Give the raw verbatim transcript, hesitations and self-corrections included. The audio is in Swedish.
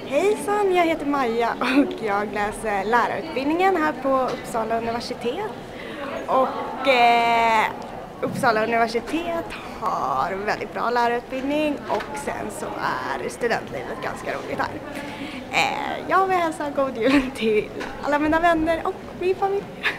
Hejsan, jag heter Maja och jag läser lärarutbildningen här på Uppsala universitet. Och eh, Uppsala universitet har väldigt bra lärarutbildning och sen så är studentlivet ganska roligt här. Eh, jag vill hälsa god jul till alla mina vänner och min familj.